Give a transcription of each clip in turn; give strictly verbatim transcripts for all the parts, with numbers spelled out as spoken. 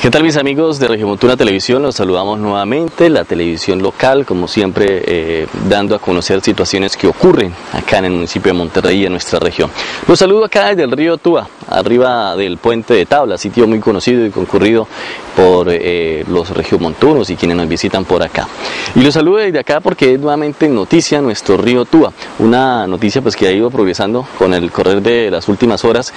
¿Qué tal, mis amigos de Regiomontuna Televisión? Los saludamos nuevamente, la televisión local, como siempre, eh, dando a conocer situaciones que ocurren acá en el municipio de Monterrey y en nuestra región. Los saludo acá desde el río Túa, arriba del puente de Tabla, sitio muy conocido y concurrido por eh, los regiomontunos y quienes nos visitan por acá. Y los saludo desde acá porque es nuevamente noticia nuestro río Túa, una noticia pues que ha ido progresando con el correr de las últimas horas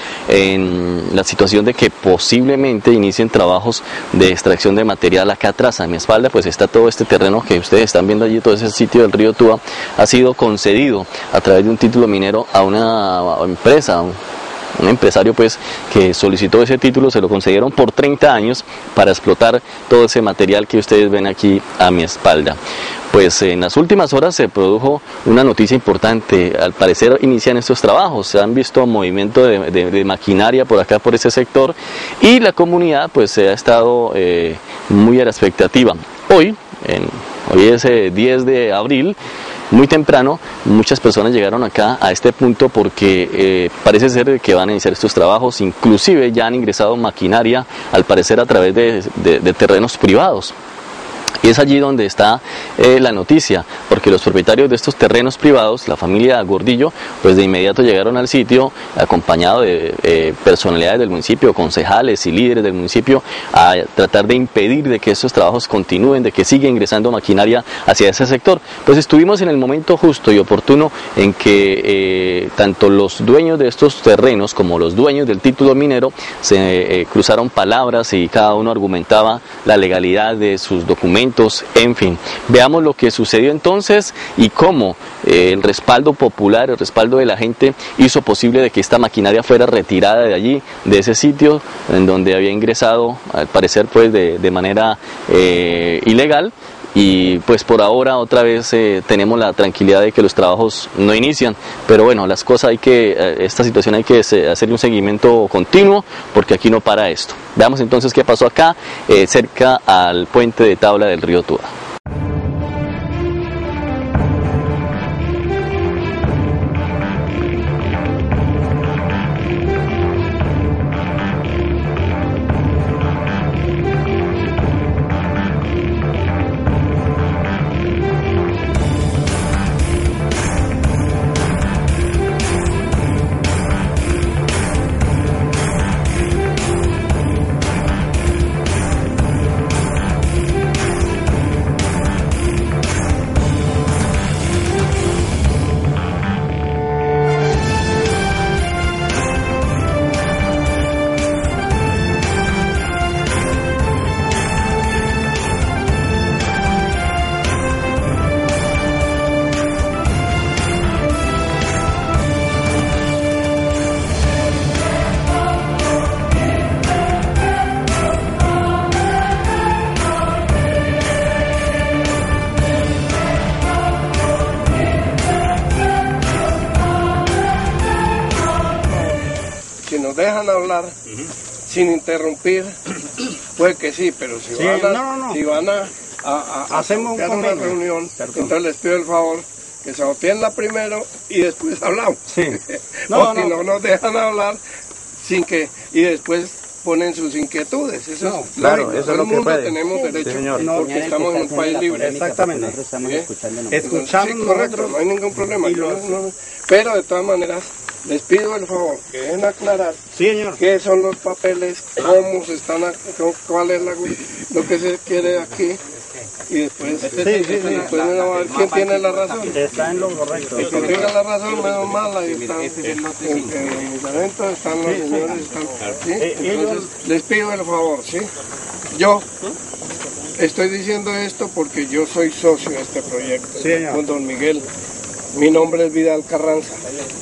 en la situación de que posiblemente inicien trabajos de extracción de material acá atrás. A mi espalda pues está todo este terreno que ustedes están viendo allí, todo ese sitio del río Túa ha sido concedido a través de un título minero a una empresa, un, un empresario pues que solicitó ese título, se lo concedieron por treinta años para explotar todo ese material que ustedes ven aquí a mi espalda. Pues en las últimas horas se produjo una noticia importante. Al parecer inician estos trabajos, se han visto movimiento de, de, de maquinaria por acá, por ese sector, y la comunidad pues se ha estado eh, muy a la expectativa. Hoy, en, hoy es eh, diez de abril, muy temprano, muchas personas llegaron acá a este punto porque eh, parece ser que van a iniciar estos trabajos, inclusive ya han ingresado maquinaria, al parecer a través de, de, de terrenos privados. Y es allí donde está eh, la noticia, porque los propietarios de estos terrenos privados, la familia Gordillo, pues de inmediato llegaron al sitio acompañado de eh, personalidades del municipio, concejales y líderes del municipio, a tratar de impedir de que estos trabajos continúen, de que siga ingresando maquinaria hacia ese sector. Pues estuvimos en el momento justo y oportuno en que eh, tanto los dueños de estos terrenos como los dueños del título minero se eh, cruzaron palabras y cada uno argumentaba la legalidad de sus documentos. En fin, veamos lo que sucedió entonces y cómo eh, el respaldo popular, el respaldo de la gente hizo posible de que esta maquinaria fuera retirada de allí, de ese sitio en donde había ingresado, al parecer pues de, de manera eh, ilegal. Y pues por ahora otra vez eh, tenemos la tranquilidad de que los trabajos no inician, pero bueno, las cosas hay que, eh, esta situación hay que hacer un seguimiento continuo porque aquí no para esto. Veamos entonces qué pasó acá, eh, cerca al puente de Tabla del río Túa. Si nos dejan hablar uh-huh. sin interrumpir, pues que sí, pero si sí, van a, no, no, no. Si van a, a, a hacemos un una reunión, Perdón. entonces les pido el favor que se atienda primero y después hablamos. Sí. No, o no, si no nos dejan hablar sin que y después ponen sus inquietudes. Eso no, es claro, lógico. eso Todo es lo el mundo que puede. tenemos Sí, derecho, señor. no, porque estamos en un país libre. Exactamente. Estamos ¿Eh? escuchando. Escuchamos sí, correcto, no hay ningún problema. Yo, no, pero de todas maneras, les pido el favor que dejen aclarar sí, señor. qué son los papeles, cómo se están, cuál es la, lo que se quiere aquí. Y después, sí, sí, sí, sí. después a ver quién tiene la razón. Está en lo correcto. El que tenga la razón, menos mal, ahí están. En mis eventos están los señores. Están, ¿sí? Entonces, les pido el favor, ¿sí? Yo estoy diciendo esto porque yo soy socio de este proyecto, sí, con don Miguel. Mi nombre es Vidal Carranza.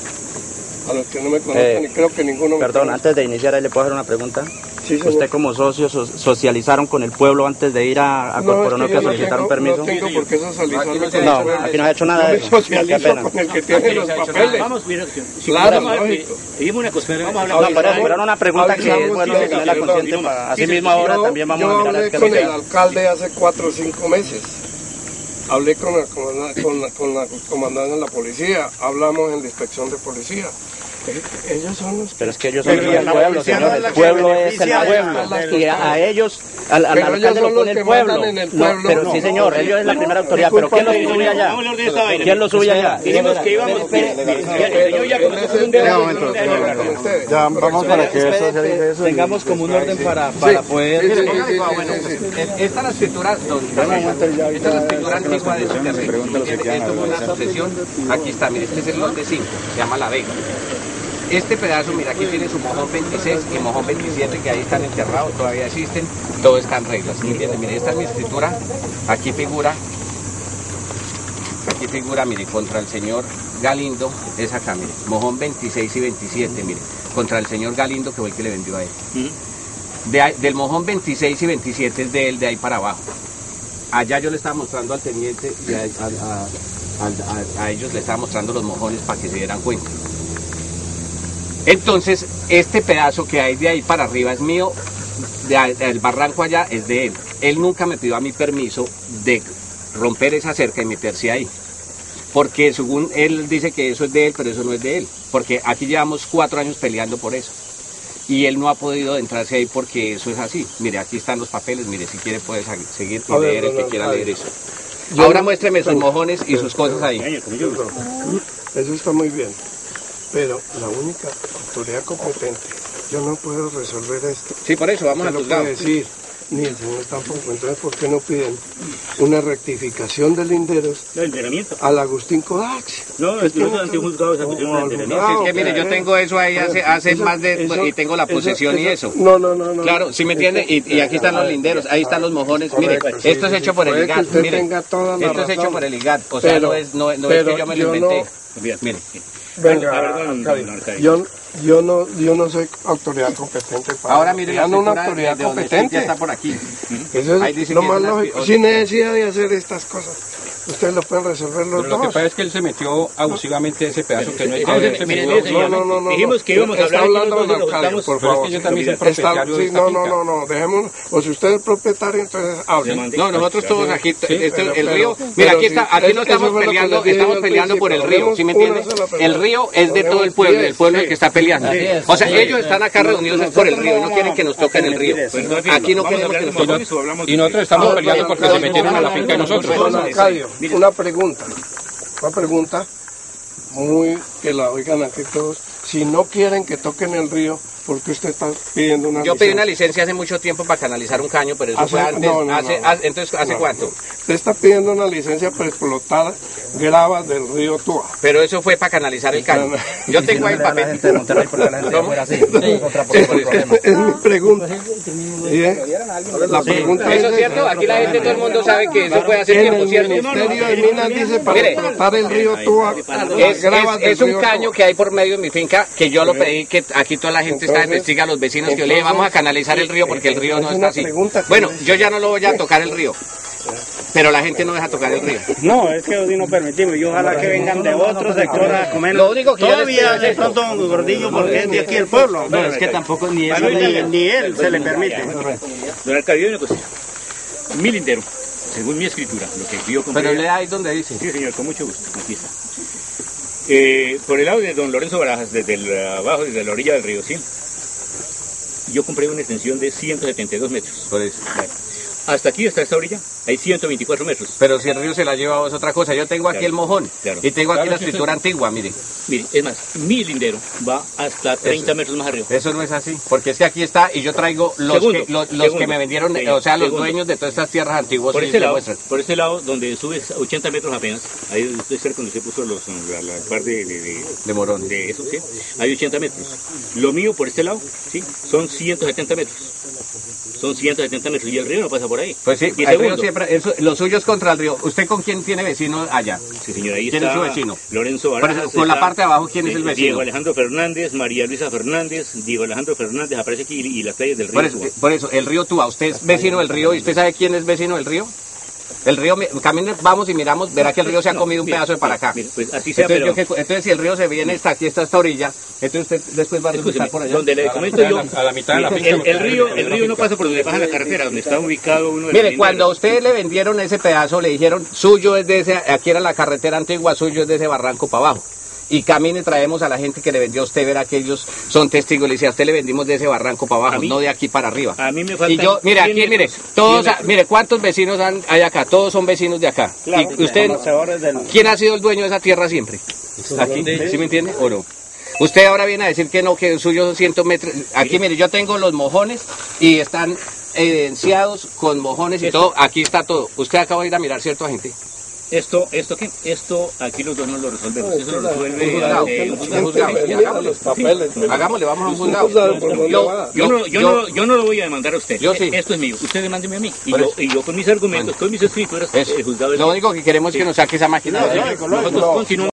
A los que no me conocen, eh, y creo que ninguno me Perdón, conoce. Antes de iniciar, ¿le puedo hacer una pregunta? Sí, ¿Usted como socio so socializaron con el pueblo antes de ir a, a no, Corporonocca a solicitar no tengo, un permiso? No tengo por qué socializarme no, con no, aquí no ha hecho nada de eso. Yo me socializo con el que tiene los papeles. Vamos, mira, si claro, lógico. Dime una cosa, vamos a hablar. No, pero, pero era una pregunta que es bueno tenerla consciente para así mismo ahora yo, también vamos yo a mirar hablé qué con el alcalde hace cuatro o cinco meses. Hablé con el comandante, con la, con la comandante de la policía, hablamos en la inspección de policía. Ellos son los... Pero es que ellos son Pero el la pueblo, policía señor. no es El la que pueblo es el beneficia a pueblo. las Y a, a ellos, al, al Pero alcalde ellos lo son los pone el que pueblo. mandan en el No, pueblo. pero No, sí, señor, ellos es la primera autoridad. Disculpa, Pero ¿quién los no, sube allá? Vamos a hablar de esta vaina. ¿Quién los sube allá? Dijimos que íbamos... Yo ya conocí un dedo. Ya vamos para que eso se diga eso. Tengamos como un orden para, para poder... Sí, sí, sí, Póngale sí, cuidado, sí, bueno, sí, sí. esta es la escritura, don esta es la escritura antigua de su Esto es una sucesión. Aquí está, mire, este es el lote cinco, se llama La Vega. Este pedazo, mira, aquí tiene su mojón veintiséis y mojón veintisiete, que ahí están enterrados, todavía existen, todo está en reglas, ¿me entienden? Mire, esta es mi escritura, aquí figura, aquí figura, mire, contra el señor Galindo, es acá, mire, mojón veintiséis y veintisiete, mire, contra el señor Galindo, que fue el que le vendió a él. De ahí, del mojón veintiséis y veintisiete es de él, de ahí para abajo. Allá yo le estaba mostrando al teniente y a, a, a, a, a ellos le estaba mostrando los mojones para que se dieran cuenta. Entonces, este pedazo que hay de ahí para arriba es mío, de, el barranco allá es de él. Él nunca me pidió a mí permiso de romper esa cerca y meterse ahí. Porque según él dice que eso es de él, pero eso no es de él. Porque aquí llevamos cuatro años peleando por eso. Y él no ha podido entrarse ahí porque eso es así. Mire, aquí están los papeles, mire, si quiere puede seguir y leer el que quiera leer eso. Ahora muéstreme sus mojones y sus cosas ahí. Eso está muy bien, pero la única autoridad competente, yo no puedo resolver esto. Sí, por eso, vamos Se a lo juzgado. puede decir, ni el señor tampoco. Entonces, ¿por qué no piden una rectificación de linderos El enterramiento. al Agustín Kodax? No, es que nosotros han juzgado esa cuestión del enterramiento. Es que mire, yo tengo eso ahí hace, hace más de... Eso- y tengo la posesión y eso. No, no, no, no. Claro, ¿sí me entiende? Y, y aquí están los linderos, ahí están los mojones. Mire, Correcto, sí, esto es sí, hecho sí. por el Puede que IGAT. usted Mire, tenga toda la esto es hecho razón. por el IGAT. O sea, Pero- no es, no, no es pero que yo me lo yo no- inventé. Mire. Venga, La verdad, don- Arcadio, don Arcadio. yo, yo, no, yo no soy autoridad competente para Ahora mire, la ya no una escritura autoridad de donde competente. ya está por aquí. Eso Ahí es dice lo que más es una- lógico, sin necesidad de hacer estas cosas. Ustedes lo pueden resolver los Pero lo que dos. pasa es que él se metió abusivamente ese pedazo que no es A de ver, él, se miren, metió- miren, No, no, no, no. Dijimos no. que íbamos a Está hablar hablando aquí, don nosotros Arcadio, estamos- por Pero es favor. que yo también soy Está- propietario de sí, esta no, finca. no, no, no, dejémonos. O si usted es propietario, entonces hable. Demandista. No, nosotros todos aquí, este, pero- el pero- río, pero mira, aquí si- está, aquí eso- no eso estamos fue lo que peleando, les dije estamos al peleando por el principio. río, ¿sí me Hablemos entiende? una sola pregunta. El río es de todo el Hablemos pueblo, diez, el pueblo es el sí. que está peleando. es. O sea, ellos están acá reunidos es por el río, no quieren que nos toquen el río. Aquí no queremos que nos Y, no- toquen. y nosotros estamos Ahora, peleando porque se metieron a la finca de nosotros. Don Arcadio, una pregunta, una pregunta muy que la oigan aquí todos. Si no quieren que toquen el río, ¿por qué usted está pidiendo una Yo pedí licencia? una licencia hace mucho tiempo para canalizar un caño, pero eso Hace- fue antes. no, no, hace- no. hace- entonces, ¿hace No. cuánto? Usted está pidiendo una licencia para explotar gravas del río Túa. Pero eso fue para canalizar el caño. No, no. Yo tengo ahí el La papel. gente de Monterrey, porque la gente de fuera así. Otra por Es, otro problema. es mi pregunta. ¿Sí, eh? La pregunta Eso es es cierto, aquí la gente, todo el mundo sabe que eso puede hacer en tiempo, el ¿cierto? Ministerio de Minas dice para Mire. explotar el río Túa, Es, las es- gravas del es un río caño Túa. que hay por medio de mi finca, que yo lo pedí, que aquí toda la gente está de Entonces, testiga, los vecinos, que yo le dije, entonces, vamos a canalizar el río porque el río no es está una así. pregunta que Bueno, yo- yo ya no lo voy a tocar el río, pero la gente no deja tocar el río. No, es que hoy no permitimos. Y ojalá que vengan de otro sector a comer. Lo único que yo les Todavía pido es de eso. pronto un gordillo porque es de aquí el pueblo. No, es que tampoco ni eso ni, ni él se le permite. Don Arcadio, una cosita. Mi lindero, según mi escritura, lo que yo compré... Pero le da ahí donde dice. Sí, señor, con mucho gusto. Aquí está. Eh, por el lado de don Lorenzo Barajas, desde el, abajo, desde la orilla del río, ¿sí? Yo compré una extensión de ciento setenta y dos metros. Por eso. Hasta aquí, hasta esta orilla, hay ciento veinticuatro metros. Pero si el río se la lleva es otra cosa. Yo tengo aquí Claro, el mojón claro. y tengo aquí Claro, la sí, escritura sí. antigua, mire. Mire, es más, mi lindero va hasta treinta Eso. metros más arriba. Eso no es así, porque es que aquí está y yo traigo los, Segundo, que, los, los segundo, que me vendieron, sí, o sea, los segundo. dueños de todas estas tierras antiguas. Por y este le lado, muestran. por este lado, donde subes ochenta metros apenas, ahí estoy cerca donde se puso los, la, la parte de, de, de, De Morón. de eso, ¿sí? Hay ochenta metros. Lo mío por este lado, ¿sí? Son ciento setenta metros. Son ciento setenta metros y el río no pasa por ahí. Pues sí, Y el río segundo, siempre, eso- lo suyo es contra el río. ¿Usted con quién tiene vecino allá? sí, señor, ahí ¿Quién está es su vecino? Lorenzo Por Barajas. eso, con la está, parte de abajo, ¿quién es el eh, vecino? Diego Alejandro Fernández, María Luisa Fernández, Diego Alejandro Fernández, aparece aquí y, y las calles del río. Por eso, Túa. por eso, el río Túa, ¿usted es vecino del río y usted sabe quién es vecino del río? El río, mi- camine, vamos y miramos, verá que el río se ha No, comido un mire, pedazo de para acá. mire, pues así sea, Entonces, pero... yo que- entonces, si el río se viene hasta aquí, hasta esta orilla, entonces usted después va a Escúcheme, resultar por allá. donde le comento yo, A la mitad de la mire, finca. el, el río, el río no pasa por donde pasa la carretera, donde está ubicado uno de los Mire, cuando a linderos. usted le vendieron ese pedazo, le dijeron, suyo es de ese, aquí era la carretera antigua, suyo es de ese barranco para abajo. y camine y traemos a la gente que le vendió a usted, verá que ellos son testigos. Le dice, a usted le vendimos de ese barranco para abajo, mí, no de aquí para arriba. A mí me falta. Y yo, mire, aquí, mire, todos, a, mire, ¿cuántos vecinos han, hay acá? Todos son vecinos de acá. Claro, y usted, del... ¿quién ha sido el dueño de esa tierra siempre? Aquí, ¿sí me entiende? ¿O no? Usted ahora viene a decir que no, que el suyo son cien metros. Aquí, mire, yo tengo los mojones y están evidenciados con mojones y todo. Aquí está todo. Usted acaba de ir a mirar, ¿cierto, agente? Esto, esto qué, esto aquí los dos no lo resolvemos, eso lo resuelve el juzgado. Hagámosle, vamos a un juzgado. Yo, yo, no, yo, no, yo no lo voy a demandar a usted. Yo sí. Esto es mío, usted demándeme a mí. Y yo, y yo con mis argumentos, con mis escrituras, el juzgado. Lo único que queremos es que nos saque esa máquina. Nosotros continuamos.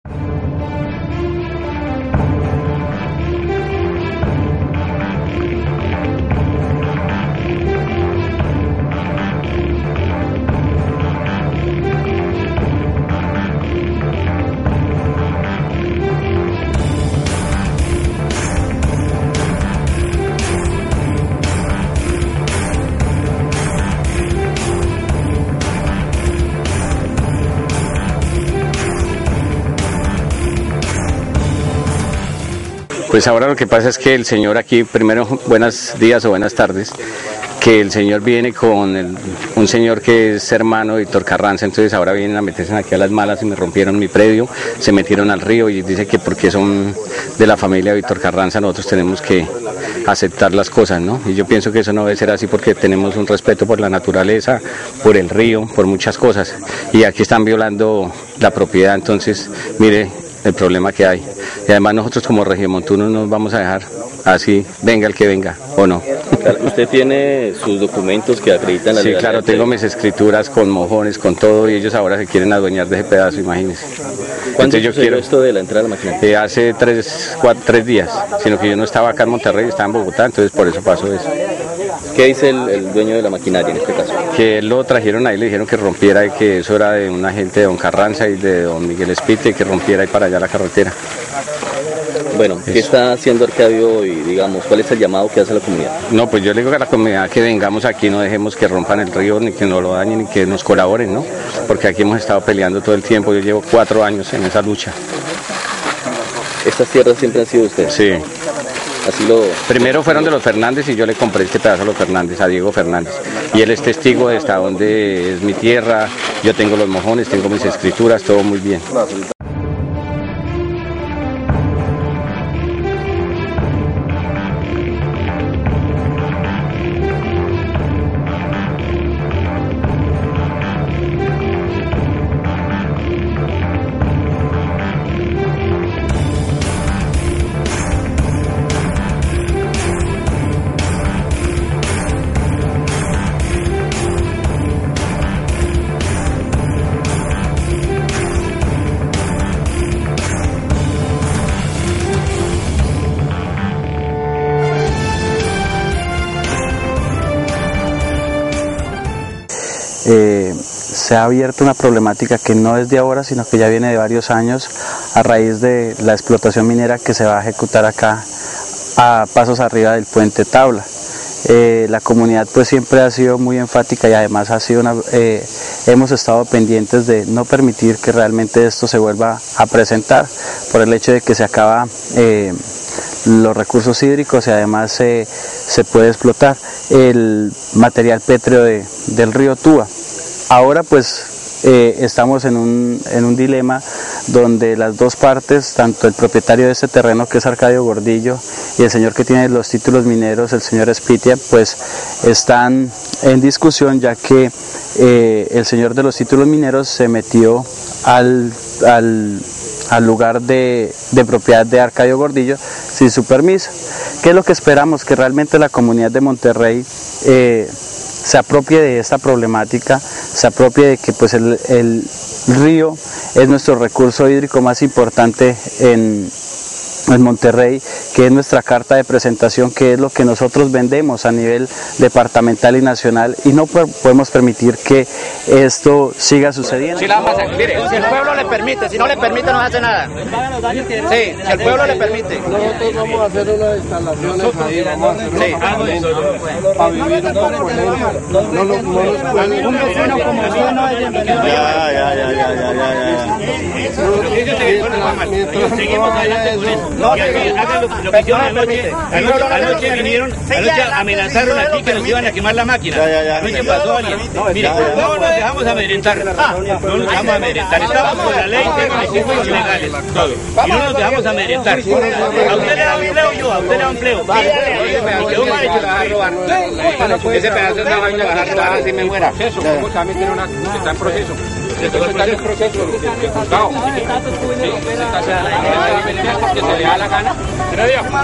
Pues ahora lo que pasa es que el señor aquí, primero buenos días o buenas tardes, que el señor viene con el, un señor que es hermano de Víctor Carranza, entonces ahora vienen a meterse aquí a las malas y me rompieron mi predio, se metieron al río y dice que porque son de la familia de Víctor Carranza nosotros tenemos que aceptar las cosas, ¿no? Y yo pienso que eso no debe ser así porque tenemos un respeto por la naturaleza, por el río, por muchas cosas, y aquí están violando la propiedad, entonces mire el problema que hay. Y además nosotros como regiomontunos nos vamos a dejar así, venga el que venga, ¿o no? ¿Usted tiene sus documentos que acreditan la Sí, claro, tengo mis escrituras con mojones, con todo, y ellos ahora se quieren adueñar de ese pedazo, imagínense. ¿Cuándo yo quiero esto de la entrada a la maquinaria? Eh, hace tres, cuatro, tres días, sino que yo no estaba acá en Monterrey, estaba en Bogotá, entonces por eso pasó eso. ¿Qué dice el, el dueño de la maquinaria en este caso? Que lo trajeron ahí, le dijeron que rompiera y que eso era de un agente de don Carranza y de don Miguel Espite, que rompiera ahí para allá la carretera. Bueno, ¿qué eso está haciendo Arcadio hoy, digamos? ¿Cuál es el llamado que hace la comunidad? No, pues yo le digo a la comunidad que vengamos aquí, no dejemos que rompan el río, ni que nos lo dañen, ni que nos colaboren, ¿no? Porque aquí hemos estado peleando todo el tiempo, yo llevo cuatro años en esa lucha. ¿Estas tierras siempre han sido de ustedes? Sí. Así lo... Primero fueron de los Fernández y yo le compré este pedazo a los Fernández, a Diego Fernández. Y él es testigo de hasta dónde es mi tierra, yo tengo los mojones, tengo mis escrituras, todo muy bien. Eh, se ha abierto una problemática que no es de ahora, sino que ya viene de varios años a raíz de la explotación minera que se va a ejecutar acá a pasos arriba del puente Tabla. Eh, la comunidad pues siempre ha sido muy enfática y además ha sido una, eh, hemos estado pendientes de no permitir que realmente esto se vuelva a presentar por el hecho de que se acaba eh, los recursos hídricos y además eh, se puede explotar el material pétreo de, del río Tuba. Ahora pues eh, estamos en un, en un dilema donde las dos partes, tanto el propietario de este terreno que es Arcadio Gordillo y el señor que tiene los títulos mineros, el señor Espitia, pues están en discusión ya que eh, el señor de los títulos mineros se metió al, al, al lugar de, de propiedad de Arcadio Gordillo sin su permiso. ¿Qué es lo que esperamos? Que realmente la comunidad de Monterrey eh, se apropie de esta problemática, se apropie de que pues el, el río es nuestro recurso hídrico más importante en, en Monterrey, que es nuestra carta de presentación, que es lo que nosotros vendemos a nivel departamental y nacional, y no podemos permitir que esto siga sucediendo. Sí, la vamos a hacer. Mire, si el pueblo le permite, si no le permite no hace nada. Sí, si el pueblo le permite. Nosotros vamos a hacer unas instalaciones ahí, vamos a hacer Sí. para vivir un poco en ello. No, no, no nos pueden... Un vecino como usted no es bienvenido. Ya, ya, ya, ya, ya, ya. Seguimos adelante con eso. Y aquí hagan lo, lo que hicieron anoche. Anoche, anoche vinieron, anoche amenazaron aquí que nos iban a quemar la máquina. Anoche pasó alguien. Mire, no nos dejamos amedrentar. No nos dejamos amedrentar. Estamos con la ley, tenemos equipos ilegales. Todo. Y no nos dejamos amedrentar. A usted le da empleo yo, a usted le da empleo. Y quedó mal hecho la robar. Ese pedazo de una vaina va a robar así me muera. Eso, vamos a meter una que está en proceso. Eso está en el proceso de juzgado. Sí, está porque se le da la gana. La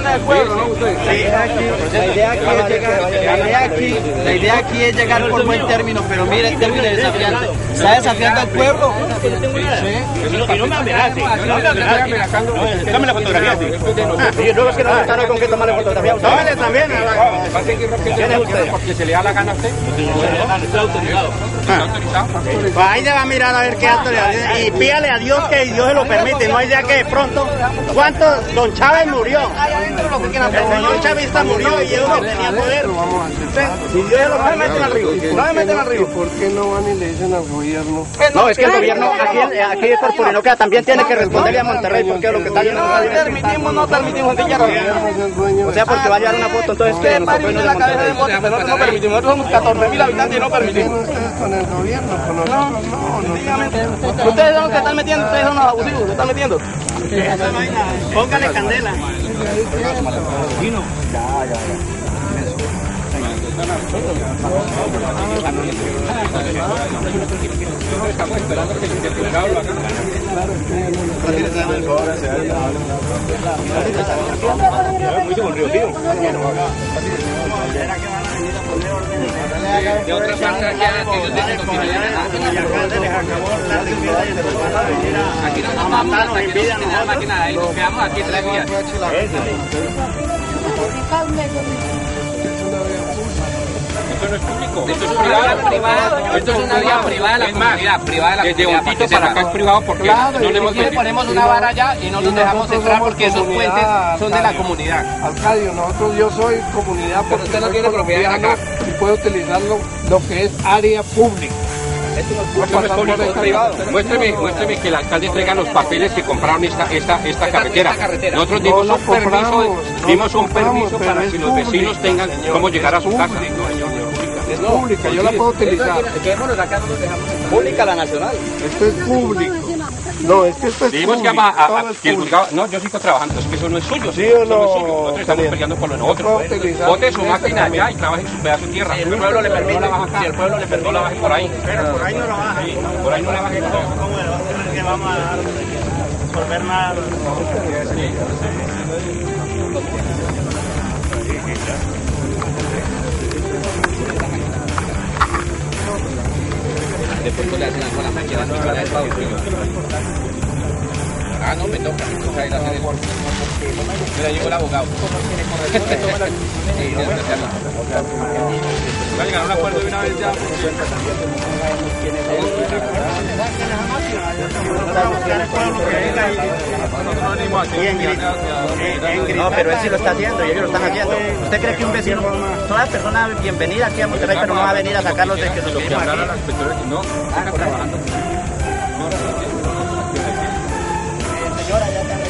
idea aquí, la idea aquí es llegar por buen término, pero mire el término desafiante. Está desafiando al pueblo. Y no me amenace, no me amenace. Dame la fotografía. Y luego es que no están con que tomar la fotografía. Tómale también. ¿Quién es usted? Porque se le da la gana a usted. Está autorizado. ¿Está autorizado? Pues ahí se va a mirar a ver qué autoridad. Y pídale a Dios que Dios se lo permite. No hay idea que de pronto, ¿cuántos? Don Chávez murió. El señor chavista murió y ellos no tenían poder. Si Dios se lo permite al río. No me meten al río. ¿Por qué no van y le dicen al gobierno? No, es que el gobierno, aquí, aquí de Corporinoca también tiene que responderle a Monterrey porque lo que está yendo no permitimos, no permitimos Villarreal. O sea, porque va a llevar una foto, entonces que nosotros no la cabeza de moto, nosotros no permitimos, nosotros somos catorce mil habitantes y no permitimos. Ustedes con el gobierno, con nosotros no, no. Ustedes son los que están metiendo, ustedes son los abusivos, se están metiendo. Póngale candela. Estamos esperando que el juzgado lo haga. De otra parte, que ellos tienen aquí no nos vamos hasta que no tienen la máquina ahí, nos quedamos aquí tres días. Esto no es público, esto es privado. Esto es una vía privada de la comunidad, privada de la comunidad. Desde Bontito para acá es privado porque no le hemos vendido. Ponemos una vara allá y no nos dejamos entrar porque esos puentes son de la comunidad. Alcadio, nosotros, yo soy comunidad, pero usted no tiene propiedad acá y puede utilizarlo lo que es área pública. Esto no es público, es privado. Muéstreme, muéstreme que el alcalde entrega los papeles que compraron esta, esta, esta carretera. Nosotros dimos un permiso, dimos un permiso para que los vecinos tengan cómo llegar a su casa. Es pública, yo la puedo utilizar. Pública la nacional. Esto es público. No, es que esto es Dijimos público. que, a, a, a, que el juzgado, no, yo sigo trabajando, es que eso no es suyo. ¿Sí o no? Eso no es suyo. Nosotros estamos peleando por lo nuestro. Bote su máquina allá y trabaje en su pedazo de tierra. Si el pueblo le permite, si el pueblo le permite, no la baje por ahí. Pero por ahí no la baja. Sí, por ahí no la baje. ¿Cómo es que vamos a dar por ver nada? Después le hacen algo a la máquina, no me la he dado. Ah, no, me toca, me toca ir a hacer eso. Mira, llegó el abogado. Va a llegar a un acuerdo de una vez ya. No, pero él sí lo está haciendo y ellos lo están haciendo. ¿Usted cree que un vecino, toda persona bienvenida aquí a Monterrey, pero no va a venir a sacarlos de que nos firman aquí? No, están trabajando. Señora, ya está.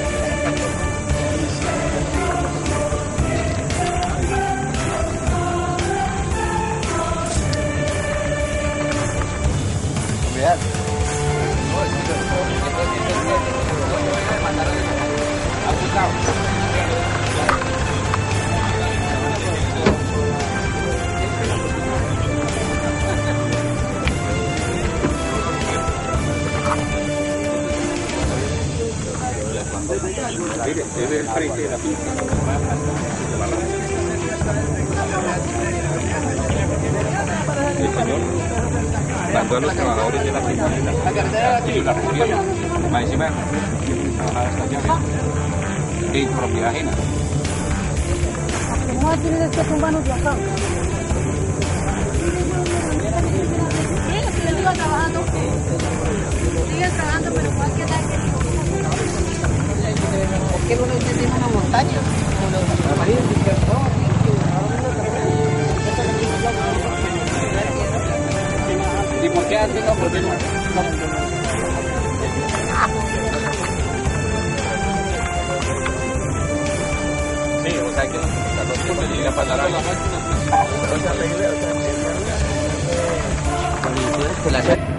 Es el frente de la finca. El señor mandó a los trabajadores de la finca y la recogieron. Más encima, trabajar hasta allá en propiedad ajena. ¿Cómo va a tener estos humanos de acá? Sí, yo sigo trabajando. Sigue trabajando, pero igual que tal que ¿por qué no le tiene una montaña? ¿Y por qué hacen no? ¿Por qué no? hay que notificarlo porque llega a pasar algo.